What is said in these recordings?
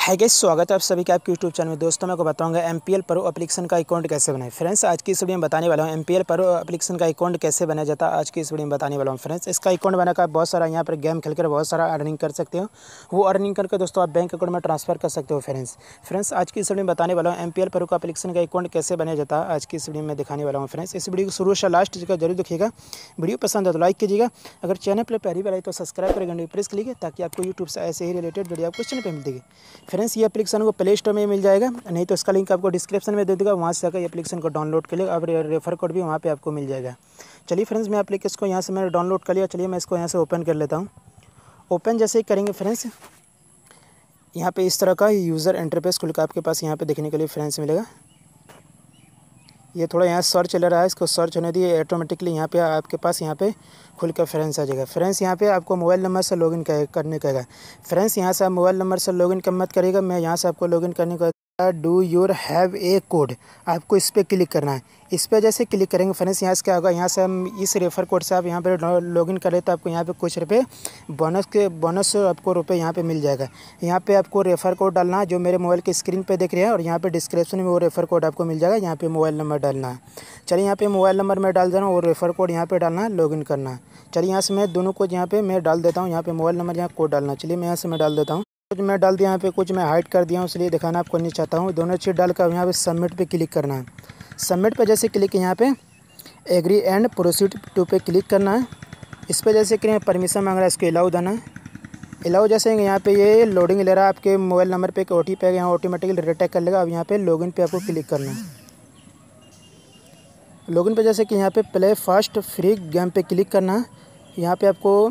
Hi guys, स्वागत है आप सभी का आपके यूट्यूब चैनल में। दोस्तों मैं को बताऊंगा MPL प्रो एप्लीकेशन का अकाउंट कैसे बनाएं। फ्रेंड्स आज की इस वीडियो में बताने वाला हूं MPL प्रो एप्लीकेशन का अकाउंट कैसे बनाया जाता है। आज की इस वीडियो में बताने वाला हूं। फ्रेंड्स इसका अकाउंट बनाकर आप बहुत सारा यहां पर गेम खेलकर बहुत सारा अर्निंग कर सकते हो। वो अर्निंग करके दोस्तों आप बैंक अकाउंट में ट्रांसफर कर सकते हो। फ्रेंड्स आज की इस वीडियो में बताने वाला हूँ MPL प्रो का एप्लीकेशन का अकाउंट कैसे बनाया जाता है। आज की इस वीडियो में दिखाने वाला हूँ। फ्रेंड्स इस वीडियो को शुरू से लास्ट तक जरूर देखिएगा। वीडियो पसंद है तो लाइक कीजिएगा। अगर चैनल पर पहली बार आए तो सब्सक्राइब कर घंटे प्रेस कीजिए ताकि आपको यूट्यूब से ऐसे ही रिलेटेड वीडियो आपको चैनल पर मिलेगी। फ्रेंड्स ये एप्लीकेशन को प्ले स्टोर में मिल जाएगा, नहीं तो इसका लिंक आपको डिस्क्रिप्शन में दे दूँगा। वहाँ से जाकर एप्लीकेशन को डाउनलोड कर लिया। अब रेफर कोड भी वहाँ पे आपको मिल जाएगा। चलिए फ्रेंड्स मैं एप्लीकेशन को यहाँ से मैंने डाउनलोड कर लिया। चलिए मैं इसको यहाँ से ओपन कर लेता हूँ। ओपन जैसे ही करेंगे फ्रेंड्स यहाँ पे इस तरह का यूज़र इंटरफेस खुल कर आपके पास यहाँ पे देखने के लिए फ्रेंड्स मिलेगा। ये थोड़ा यहाँ सर्च चल रहा है, इसको सर्च होने दिए। ऑटोमेटिकली यहाँ पे आपके पास यहाँ पे खुल कर फ्रेंड्स आ जाएगा। फ्रेंड्स यहाँ पे आपको मोबाइल नंबर से लॉगिन करने का है। फ्रेंड्स यहाँ से आप मोबाइल नंबर से लॉगिन मत करिएगा। मैं यहाँ से आपको लॉगिन करने का do your have a code, आपको इस पर क्लिक करना है। इस पर जैसे क्लिक करेंगे फ्रेंड्स यहाँ से क्या होगा, यहाँ से हम इस रेफर कोड से आप यहाँ पर लॉगिन करें तो आपको यहाँ पे कुछ रुपये बोनस आपको रुपये यहाँ पे मिल जाएगा। यहाँ पे आपको रेफर कोड डालना है जो मेरे मोबाइल के स्क्रीन पे देख रहे हैं, और यहाँ पे डिस्क्रिप्शन में वो रेफर कोड आपको मिल जाएगा। यहाँ पे मोबाइल नंबर डालना है। चलिए यहाँ पे मोबाइल नंबर मैं डाल दे रहा हूँ और रेफर कोड यहाँ पे डालना है, लॉगिन करना है। चलिए यहाँ से मैं दोनों को यहाँ पे मैं डाल देता हूँ। यहाँ पे मोबाइल नंबर यहाँ कोड डालना। चलिए मैं यहाँ से मैं डाल देता हूँ। कुछ मैं डाल दिया यहाँ पे, कुछ मैं हाइड कर दिया हूँ इसलिए दिखाना आपको नहीं चाहता हूँ। दोनों चीज़ डालकर यहाँ पे सबमिट पे क्लिक करना है। सबमिट पे जैसे क्लिक यहाँ पे एग्री एंड प्रोसीड टू पे क्लिक करना है। इस पर जैसे करें परमिशन मांग रहा है, इसको अलाउ देना है। अलाउ जैसे यहाँ पे ये लोडिंग ले रहा है, आपके मोबाइल नंबर पे एक OTP है, यहाँ ऑटोमेटिकली रिटेक्ट कर लेगा। अब यहाँ पे लॉगिन पे आपको क्लिक करना है। लॉगिन पे जैसे कि यहाँ पे प्ले फर्स्ट फ्री गेम पे क्लिक करना है। यहाँ पे आपको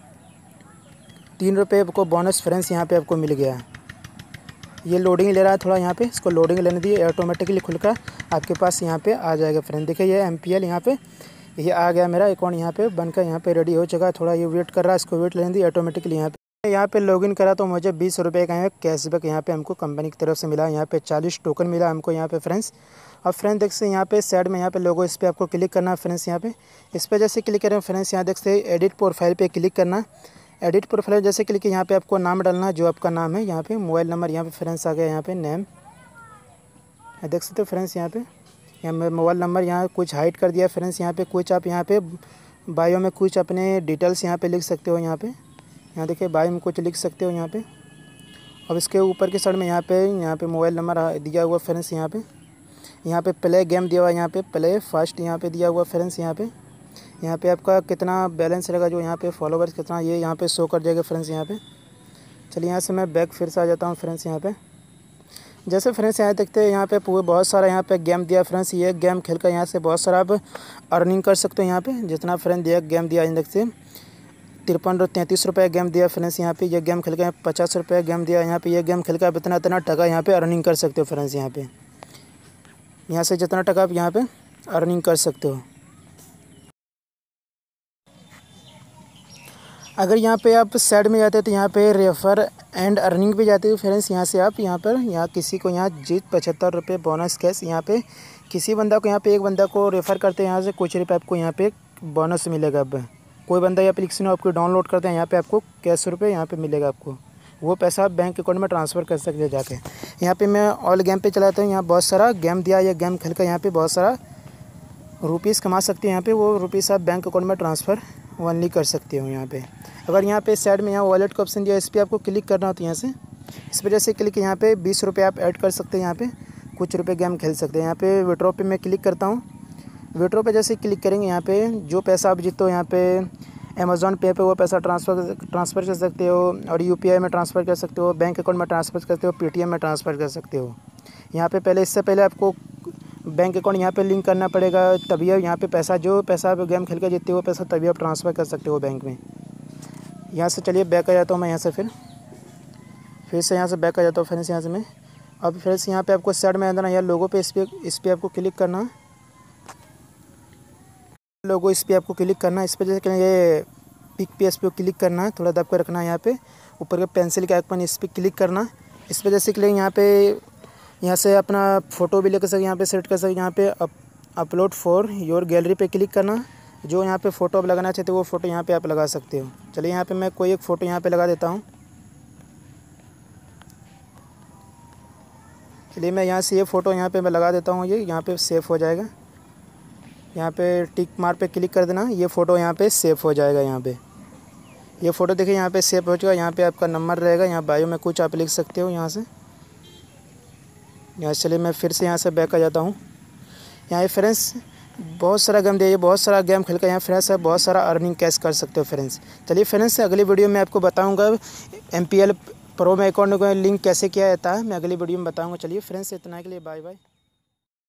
3 रुपये आपको बोनस फ्रेंड्स यहाँ पे आपको मिल गया। ये लोडिंग ले रहा है थोड़ा, यहाँ पे इसको लोडिंग लेने दिए। ऑटोमेटिकली खुलकर आपके पास यहाँ पे आ जाएगा। फ्रेंड देखिए ये MPL यहाँ पे ये आ गया। मेरा अकाउंट यहाँ पे बनकर यहाँ पे रेडी हो चुका है। थोड़ा ये वेट कर रहा है, इसको वेट लेने दिए। ऑटोमेटिकली यहाँ पे लॉगिन करा तो मुझे 20 रुपये का कैशबैक यहाँ पे हमको कंपनी की तरफ से मिला। यहाँ पे 40 टोकन मिला हमको यहाँ पे फ्रेंड्स। और फ्रेंड देख से यहाँ पे साइड में यहाँ पे लोगो, इस पर आपको क्लिक करना है फ्रेंड्स। यहाँ पे इस पर जैसे क्लिक करें फ्रेंड्स यहाँ देख से एडिट प्रोफाइल पे क्लिक करना है। एडिट प्रोफाइल जैसे क्लिक यहाँ पे आपको नाम डालना है, जो आपका नाम है। यहाँ पे मोबाइल नंबर यहाँ पे फ्रेंड्स आ गया। यहाँ पे नेम देख सकते हो फ्रेंड्स। यहाँ पे यहाँ मोबाइल नंबर यहाँ कुछ हाइड कर दिया फ्रेंड्स। यहाँ पे कुछ आप यहाँ पे बायो में कुछ अपने डिटेल्स यहाँ पे लिख सकते हो। यहाँ देखिए बायो में कुछ लिख सकते हो यहाँ पे। अब इसके ऊपर के साइड में यहाँ पे मोबाइल नंबर दिया हुआ फ्रेंड्स। यहाँ पे प्ले गेम दिया हुआ, यहाँ पे प्ले फर्स्ट यहाँ पे दिया हुआ फ्रेंड्स। यहाँ पे आपका कितना बैलेंस रहेगा, जो यहाँ पे फॉलोवर्स कितना, ये यहाँ पे शो कर जाएगा फ्रेंड्स। यहाँ पे चलिए यहाँ से मैं बैक फिर से आ जाता हूँ फ्रेंड्स। यहाँ पे जैसे फ्रेंड्स यहाँ देखते हैं यहाँ पे पूरे बहुत सारा यहाँ पे गेम दिया फ्रेंड्स। ये गेम खेलकर यहाँ से बहुत सारा आप अर्निंग कर सकते हो। यहाँ पे जितना फ्रेंड दिया गेम दिया इंडेक्स से 33 रुपये गेम दिया फ्रेंड्स। यहाँ पे ये गेम खेल कर 50 रुपये गेम दिया। यहाँ पे ये गेम खेल कर आप इतना टका यहाँ पे अर्निंग कर सकते हो फ्रेंड्स। यहाँ से जितना टका आप यहाँ पे अर्निंग कर सकते हो। अगर यहाँ पे आप साइड में जाते हैं तो यहाँ पे रेफर एंड अर्निंग पे जाते हो फ्रेंड्स। यहाँ से आप यहाँ किसी को यहाँ जीत 75 रुपये बोनस कैश। यहाँ पे किसी बंदा को यहाँ पे एक बंदा को रेफ़र करते हैं, यहाँ से कुछ रुपये आपको यहाँ पे बोनस मिलेगा। अब कोई बंदा या एप्लीकेशन आपको डाउनलोड करते हैं, यहाँ पे आपको कैश रुपये यहाँ पे मिलेगा। आपको वो पैसा आप बैंक अकाउंट में ट्रांसफ़र कर सकते हैं जाके। यहाँ पे मैं ऑल गेम पे चलाता हूँ। यहाँ बहुत सारा गेम दिया, ये गेम खेल कर यहाँ पे बहुत सारा रुपीज़ कमा सकते हैं। यहाँ पे वो रुपीज़ आप बैंक अकाउंट में ट्रांसफ़र ओनली कर सकते हो। यहाँ पे अगर यहाँ पे साइड में यहाँ वॉलेट का ऑप्शन दिया, इस पर आपको क्लिक करना होता है। यहाँ से इस पर जैसे क्लिक यहाँ पे 20 रुपये आप ऐड कर सकते हैं। यहाँ पे कुछ रुपये गेम खेल सकते हैं। यहाँ पे विड्रॉ पे मैं क्लिक करता हूँ। विड्रॉ पे जैसे क्लिक करेंगे यहाँ पे जो पैसा आप जीतो यहाँ पे अमेज़ॉन पे वो पैसा ट्रांसफ़र कर सकते हो, और UPI में ट्रांसफ़र कर सकते हो, बैंक अकाउंट में ट्रांसफ़र कर सकते हो, Paytm में ट्रांसफ़र कर सकते हो। यहाँ पे इससे पहले आपको बैंक अकाउंट यहाँ पे लिंक करना पड़ेगा, तभी यहाँ पे जो पैसा आप गेम खेल कर जीतते हो पैसा तभी आप ट्रांसफ़र कर सकते हो बैंक में। यहाँ से चलिए बैक आ जाता हूँ मैं। यहाँ से फिर से यहाँ से बैक आ जाता हूँ फ्रेंड्स। यहाँ से मैं अब फ्रेंड्स यहाँ पे आपको साइड में आना है लोगो पे, इस पर आपको क्लिक करना है। लोगो इस पर आपको क्लिक करना है। इस पर जैसे ये पिक पे इस पर क्लिक करना है, थोड़ा दब कर रखना है। यहाँ पे ऊपर का पेंसिल का आइकन इस पर क्लिक करना। इस पर जैसे क्लिक यहाँ से अपना फ़ोटो भी लेकर यहाँ पे सेट कर सकते। यहाँ पे अपलोड फॉर योर गैलरी पे क्लिक करना। जो यहाँ पे फ़ोटो आप लगाना चाहते हो वो फ़ोटो यहाँ पे आप लगा सकते हो। चलिए यहाँ पे मैं कोई एक फ़ोटो यहाँ पे लगा देता हूँ। चलिए मैं यहाँ से ये फ़ोटो यहाँ पे मैं लगा देता हूँ, ये यहाँ पे सेव हो जाएगा। यहाँ पे टिक मार्क पे क्लिक कर देना, ये फ़ोटो यहाँ पे सेव हो जाएगा। यहाँ पे ये फ़ोटो देखिए यहाँ पे सेव हो चुका। यहाँ पे आपका नंबर रहेगा, यहाँ बायो में कुछ आप लिख सकते हो यहाँ से। यहाँ चलिए मैं फिर से यहाँ से बैक आ जाता हूँ। यहाँ फ्रेंड्स बहुत सारा गेम दिया, बहुत सारा गेम खेल कर यहाँ फ्रेंड्स है बहुत सारा अर्निंग कैश कर सकते हो फ्रेंड्स। चलिए फ्रेंड्स अगली वीडियो में आपको बताऊँगा MPL प्रो में अकाउंट का लिंक कैसे किया जाता है, मैं अगली वीडियो में बताऊँगा। चलिए फ्रेंड्स इतना के लिए बाय बाय।